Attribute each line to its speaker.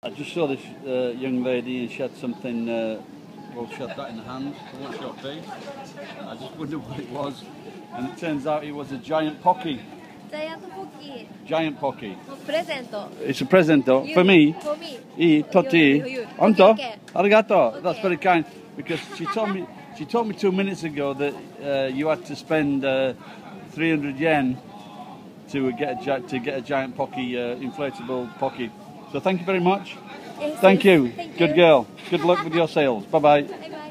Speaker 1: I just saw this young lady and she had something, well, she had that in the hand. What should it be? I just wondered what it was. And it turns out it was a giant Pocky.
Speaker 2: Giant Pocky.
Speaker 1: Giant Pocky.
Speaker 2: Present.
Speaker 1: It's a present for me.
Speaker 2: For me.
Speaker 1: Totti. Anto?
Speaker 2: Okay.
Speaker 1: Arigato.
Speaker 2: Okay.
Speaker 1: That's very kind. Because she told me 2 minutes ago that you had to spend 300 yen to get a giant Pocky, inflatable Pocky. So thank you very much.
Speaker 2: Yes,
Speaker 1: Thank you.
Speaker 2: Thank
Speaker 1: Good
Speaker 2: you.
Speaker 1: girl. Good luck with your sales. Bye bye.
Speaker 2: Bye bye.